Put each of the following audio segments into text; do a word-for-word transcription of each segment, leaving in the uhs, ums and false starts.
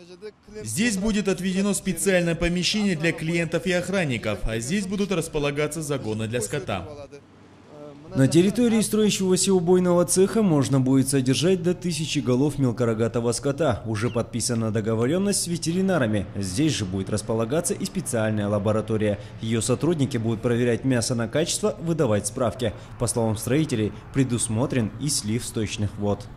Здесь будет отведено специальное помещение для клиентов и охранников, а здесь будут располагаться загоны для скота. На территории строящегося убойного цеха можно будет содержать до тысячи голов мелкорогатого скота. Уже подписана договоренность с ветеринарами. Здесь же будет располагаться и специальная лаборатория. Ее сотрудники будут проверять мясо на качество, выдавать справки. По словам строителей, предусмотрен и слив сточных вод.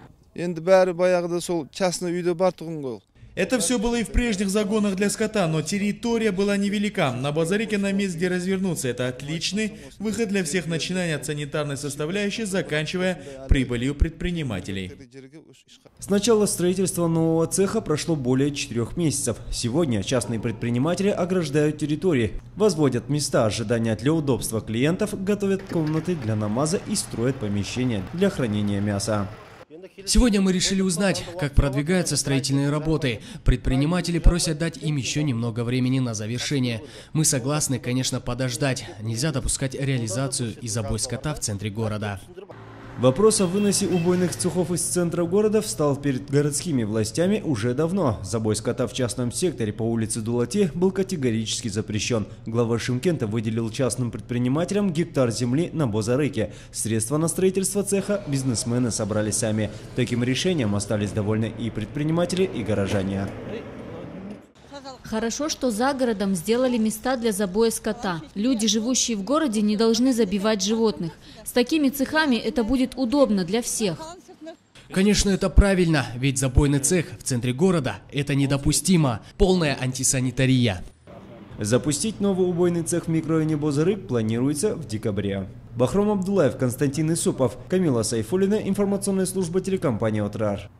Это все было и в прежних загонах для скота, но территория была невелика. На Базарике нам есть где развернуться. Это отличный выход для всех, начиная от санитарной составляющей, заканчивая прибылью предпринимателей. С начала строительства нового цеха прошло более четырех месяцев. Сегодня частные предприниматели ограждают территории, возводят места ожидания для удобства клиентов, готовят комнаты для намаза и строят помещения для хранения мяса. Сегодня мы решили узнать, как продвигаются строительные работы. Предприниматели просят дать им еще немного времени на завершение. Мы согласны, конечно, подождать. Нельзя допускать реализацию и забой скота в центре города. Вопрос о выносе убойных цехов из центра города встал перед городскими властями уже давно. Забой скота в частном секторе по улице Дулати был категорически запрещен. Глава Шымкента выделил частным предпринимателям гектар земли на Базарике. Средства на строительство цеха бизнесмены собрали сами. Таким решением остались довольны и предприниматели, и горожане. Хорошо, что за городом сделали места для забоя скота. Люди, живущие в городе, не должны забивать животных. С такими цехами это будет удобно для всех. Конечно, это правильно, ведь забойный цех в центре города – это недопустимо. Полная антисанитария. Запустить новый убойный цех в микрорайоне Базарик планируется в декабре. Бахром Абдулаев, Константин Исупов, Камила Сайфуллина, информационная служба телекомпании «Отрар».